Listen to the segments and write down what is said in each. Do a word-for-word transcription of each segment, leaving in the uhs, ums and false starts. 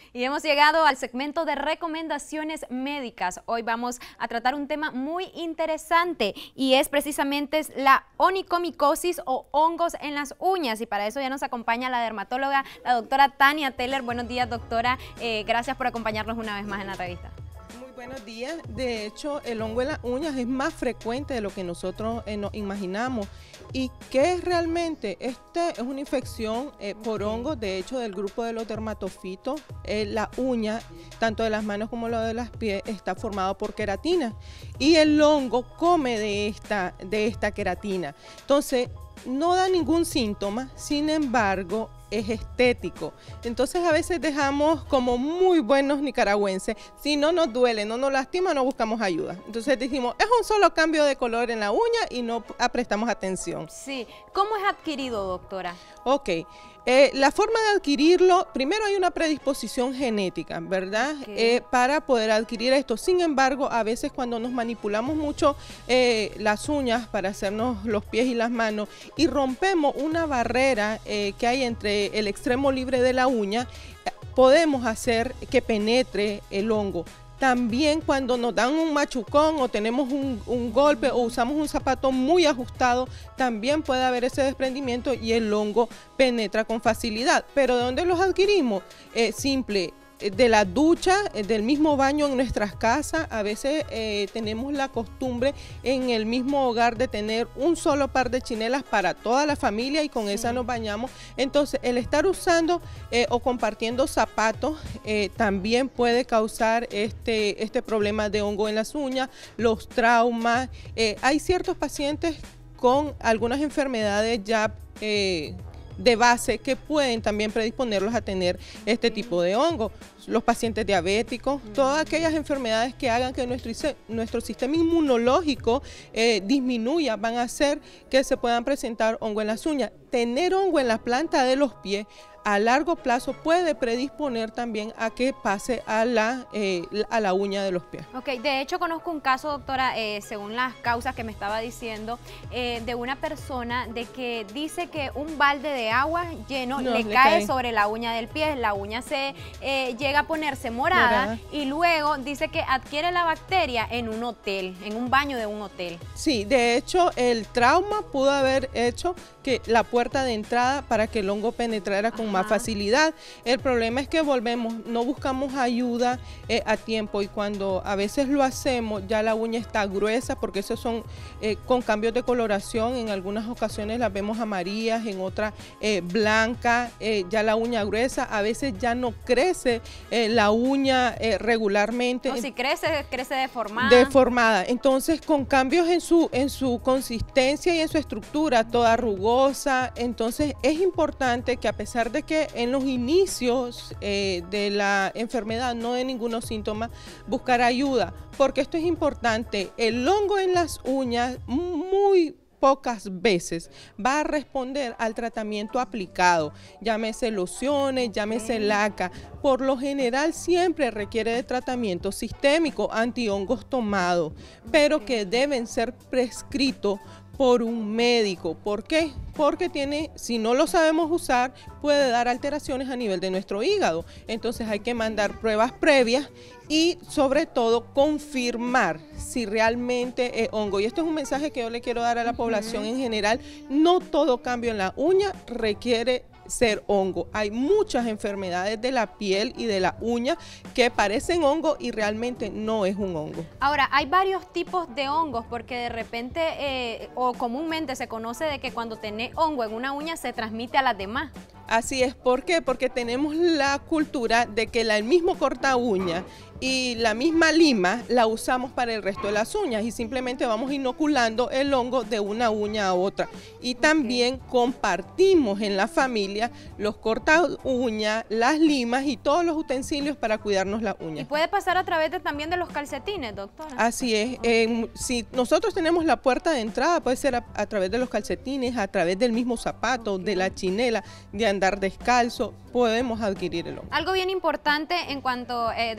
Y hemos llegado al segmento de recomendaciones médicas. Hoy vamos a tratar un tema muy interesante y es precisamente la onicomicosis o hongos en las uñas. Y para eso ya nos acompaña la dermatóloga, la doctora Tania Teller. Buenos días, doctora. Eh, gracias por acompañarnos una vez más en la revista. Muy buenos días. De hecho, el hongo en las uñas es más frecuente de lo que nosotros eh, nos imaginamos. ¿Y qué es realmente? Esta es una infección eh, por hongos, de hecho, del grupo de los dermatofitos. Eh, la uña, tanto de las manos como la de los pies, está formado por queratina. Y el hongo come de esta, de esta queratina. Entonces, no da ningún síntoma, sin embargo, es estético. Entonces a veces dejamos como muy buenos nicaragüenses, si no nos duele, no nos lastima, no buscamos ayuda. Entonces decimos, es un solo cambio de color en la uña y no prestamos atención. Sí, ¿cómo es adquirido, doctora? Ok, eh, la forma de adquirirlo, primero hay una predisposición genética, ¿verdad? Okay. Eh, para poder adquirir esto. Sin embargo, a veces cuando nos manipulamos mucho eh, las uñas para hacernos los pies y las manos y rompemos una barrera eh, que hay entre el extremo libre de la uña, podemos hacer que penetre el hongo. También cuando nos dan un machucón o tenemos un, un golpe o usamos un zapato muy ajustado, también puede haber ese desprendimiento y el hongo penetra con facilidad. ¿Pero de dónde los adquirimos? Eh, simple. De la ducha, del mismo baño en nuestras casas. A veces eh, tenemos la costumbre en el mismo hogar de tener un solo par de chinelas para toda la familia y con sí. esa nos bañamos. Entonces el estar usando eh, o compartiendo zapatos eh, también puede causar este, este problema de hongo en las uñas, los traumas. Eh, hay ciertos pacientes con algunas enfermedades ya eh, de base que pueden también predisponerlos a tener este tipo de hongo. Los pacientes diabéticos, todas aquellas enfermedades que hagan que nuestro, nuestro sistema inmunológico eh, disminuya, van a hacer que se puedan presentar hongo en las uñas. Tener hongo en la planta de los pies a largo plazo puede predisponer también a que pase a la, eh, a la uña de los pies. Ok, de hecho conozco un caso, doctora, eh, según las causas que me estaba diciendo, eh, de una persona de que dice que un balde de agua lleno no, le, le cae, cae sobre la uña del pie, la uña se eh, llega a ponerse morada, morada y luego dice que adquiere la bacteria en un hotel, en un baño de un hotel. Sí, de hecho el trauma pudo haber hecho que la puerta de entrada para que el hongo penetrara con Ajá. más facilidad. El problema es que volvemos, no buscamos ayuda eh, a tiempo y cuando a veces lo hacemos ya la uña está gruesa porque esos son eh, con cambios de coloración, en algunas ocasiones las vemos amarillas, en otras eh, blancas, eh, ya la uña gruesa, a veces ya no crece eh, la uña eh, regularmente. O si crece, crece deformada. Deformada, entonces con cambios en su, en su consistencia y en su estructura, toda rugosa, entonces es importante que a pesar de que en los inicios eh, de la enfermedad no de ningunos síntomas, buscar ayuda, porque esto es importante. El hongo en las uñas muy pocas veces va a responder al tratamiento aplicado, llámese lociones, llámese laca. Por lo general siempre requiere de tratamiento sistémico, antihongos tomado, pero que deben ser prescritos por un médico. ¿Por qué? Porque tiene, si no lo sabemos usar, puede dar alteraciones a nivel de nuestro hígado. Entonces hay que mandar pruebas previas y sobre todo confirmar si realmente es hongo. Y esto es un mensaje que yo le quiero dar a la población en general. No todo cambio en la uña requiere ser hongo. Hay muchas enfermedades de la piel y de la uña que parecen hongo y realmente no es un hongo. Ahora, hay varios tipos de hongos porque de repente eh, o comúnmente se conoce de que cuando tenés hongo en una uña se transmite a las demás. Así es, ¿por qué? Porque tenemos la cultura de que la, el mismo corta uña y la misma lima la usamos para el resto de las uñas y simplemente vamos inoculando el hongo de una uña a otra. Y también okay. compartimos en la familia los corta uñas, las limas y todos los utensilios para cuidarnos la uña. ¿Y puede pasar a través de, también de los calcetines, doctora? Así es, okay. eh, si nosotros tenemos la puerta de entrada, puede ser a, a través de los calcetines, a través del mismo zapato, okay. de la chinela, de andar descalzo, podemos adquirir el hongo. Algo bien importante en cuanto eh, decía de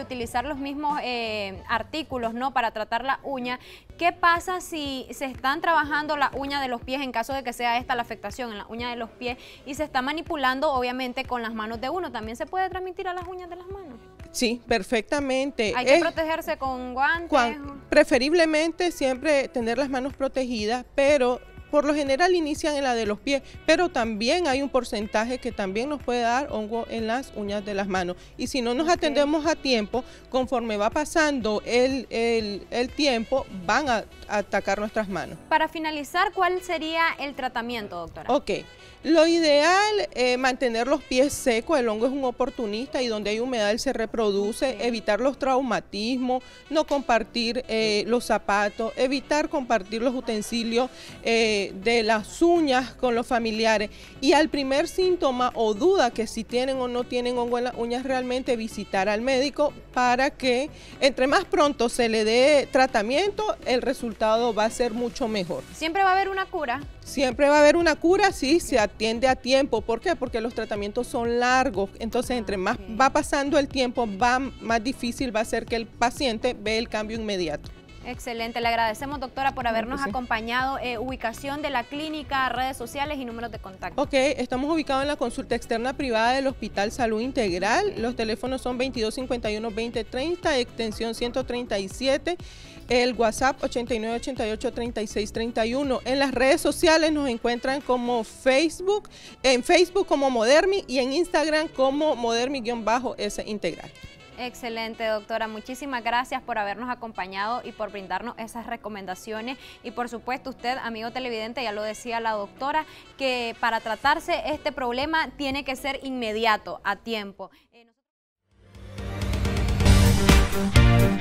utilizar los mismos eh, artículos, ¿no?, para tratar la uña, ¿qué pasa si se están trabajando la uña de los pies en caso de que sea esta la afectación en la uña de los pies y se está manipulando obviamente con las manos de uno? ¿También se puede transmitir a las uñas de las manos? Sí, perfectamente. ¿Hay que es, protegerse con guantes? Cuan, preferiblemente siempre tener las manos protegidas, pero por lo general inician en la de los pies, pero también hay un porcentaje que también nos puede dar hongo en las uñas de las manos. Y si no nos okay. atendemos a tiempo, conforme va pasando el, el, el tiempo, van a, a atacar nuestras manos. Para finalizar, ¿cuál sería el tratamiento, doctora? Ok. Lo ideal es eh, mantener los pies secos. El hongo es un oportunista y donde hay humedad él se reproduce, okay. evitar los traumatismos, no compartir eh, los zapatos, evitar compartir los utensilios eh, de las uñas con los familiares. Y al primer síntoma o duda que si tienen o no tienen hongo en las uñas, realmente visitar al médico para que entre más pronto se le dé tratamiento, el resultado va a ser mucho mejor. ¿Siempre va a haber una cura? Siempre va a haber una cura si se atiende a tiempo. ¿Por qué? Porque los tratamientos son largos. Entonces, entre más okay. va pasando el tiempo, va más difícil va a ser que el paciente vea el cambio inmediato. Excelente, le agradecemos, doctora, por habernos sí. acompañado. Eh, ubicación de la clínica, redes sociales y números de contacto. Ok, estamos ubicados en la consulta externa privada del Hospital Salud Integral. Okay. Los teléfonos son veintidós cincuenta y uno veinte treinta, extensión ciento treinta y siete. El WhatsApp ochenta y nueve ochenta y ocho treinta y seis treinta y uno. En las redes sociales nos encuentran como Facebook, en Facebook como Modermi y en Instagram como Modermi-S Integral. Excelente, doctora. Muchísimas gracias por habernos acompañado y por brindarnos esas recomendaciones. Y por supuesto, usted, amigo televidente, ya lo decía la doctora, que para tratarse este problema tiene que ser inmediato, a tiempo. Eh, nosotros...